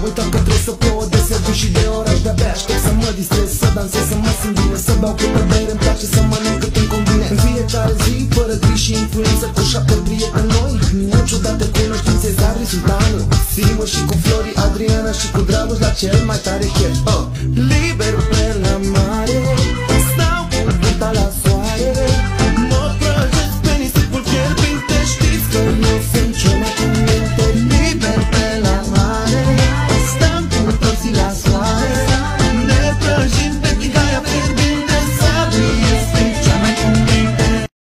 uitat că trebuie să plouă de serviciu și de oraș. De-abia aștept să mă distrez, să dansez, să mă simt bine, să beau câtă bere, îmi place să mănânc cât îmi convine. În fiecare zi, fără griji și influență, cu 7 prieteni noi, niciodată cunoștințe, Zari, Sultanul, Simă și cu Flori, Adriana și cu Dragoș, la cel mai tare chef.